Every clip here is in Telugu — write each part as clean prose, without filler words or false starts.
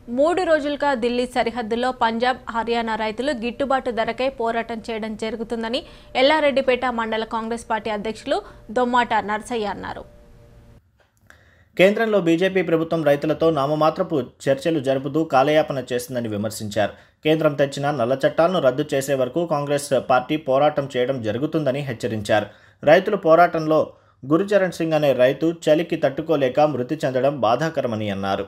3 రోజులుగా ఢిల్లీ సరిహద్దుల్లో పంజాబ్, హర్యానా రైతులు గిట్టుబాటు ధరకై పోరాటం చేయడం జరుగుతుందని ఎల్లారెడ్డిపేట మండల కాంగ్రెస్ పార్టీ అధ్యక్షులు దొమ్మాట నర్సయ్య అన్నారు. కేంద్రంలో బీజేపీ ప్రభుత్వం రైతులతో నామమాత్రపు చర్చలు జరుపుతూ కాలయాపన చేస్తుందని విమర్శించారు. కేంద్రం తెచ్చిన నల్ల చట్టాలను రద్దు చేసే వరకు కాంగ్రెస్ పార్టీ పోరాటం చేయడం జరుగుతుందని హెచ్చరించారు. రైతుల పోరాటంలో గురుచరణ్ సింగ్ అనే రైతు చలికి తట్టుకోలేక మృతి చెందడం బాధాకరమని అన్నారు.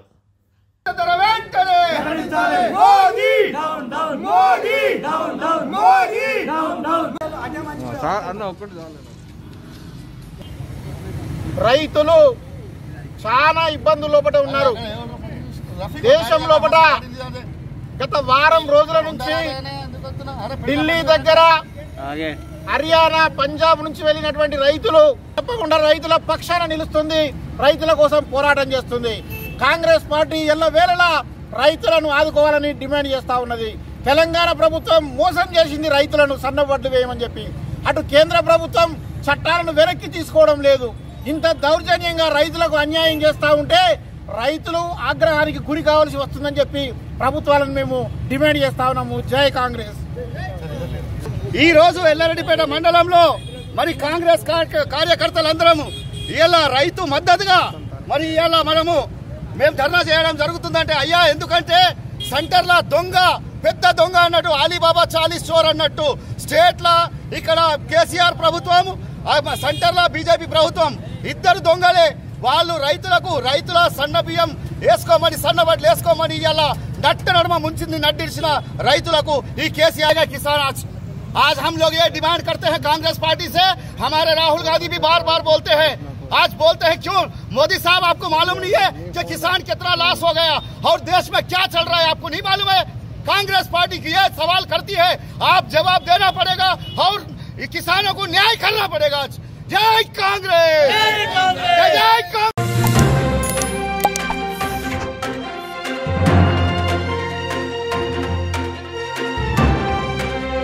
రైతులు చాలా ఇబ్బందుల లోపల ఉన్నారు. దేశం లోపల గత వారం రోజుల నుంచి ఢిల్లీ దగ్గర, హర్యానా, పంజాబ్ నుంచి వెళ్ళినటువంటి రైతులు తప్పకుండా రైతుల పక్షాన నిలుస్తుంది, రైతుల కోసం పోరాటం చేస్తుంది. కాంగ్రెస్ పార్టీ ఎల్లవేళలా రైతులను ఆదుకోవాలని డిమాండ్ చేస్తా ఉన్నది. తెలంగాణ ప్రభుత్వం మోసం చేసింది రైతులను, సన్నబడ్లు వేయమని చెప్పి. అటు కేంద్ర ప్రభుత్వం చట్టాలను వెనక్కి తీసుకోవడం లేదు. ఇంత దౌర్జన్యంగా రైతులకు అన్యాయం చేస్తూ ఉంటే రైతులు ఆగ్రహానికి గురి కావాల్సి వస్తుందని చెప్పి ప్రభుత్వాలను మేము డిమాండ్ చేస్తా ఉన్నాము. జై కాంగ్రెస్. ఈ రోజు ఎల్లారెడ్డిపేట మండలంలో మరి కాంగ్రెస్ కార్యకర్తలందరము ఇలా రైతు మద్దతుగా మరి ఇలా మేము ధర్నా చేయడం జరుగుతుందంటే అయ్యా, ఎందుకంటే సెంటర్ల దొంగ, పెద్ద దొంగ అన్నట్టు, అలీబాబా 40 చోర్ అన్నట్టు స్టేట్ల ఇక్కడ కేసీఆర్ ప్రభుత్వం, సెంటర్ల బీజేపీ ప్రభుత్వం ఇద్దరు దొంగలే. వాళ్ళు రైతుల సన్న బియ్యం వేసుకోమని, సన్నబడ్లు వేసుకోమని ఇలా నట్ట నడుమ ముంచింది, నడ్డిసిన రైతులకు ఈ కేసీఆర్ కిసాన్ आज हम लोग ये डिमांड करते हैं कांग्रेस पार्टी से. हमारे राहुल गांधी भी बार बार बोलते हैं, आज बोलते हैं क्यों? मोदी साहब, आपको मालूम नहीं है कि किसान कितना लॉस हो गया और देश में क्या चल रहा है? आपको नहीं मालूम है? कांग्रेस पार्टी की ये सवाल करती है, आप जवाब देना पड़ेगा और किसानों को न्याय करना पड़ेगा. जय कांग्रेस.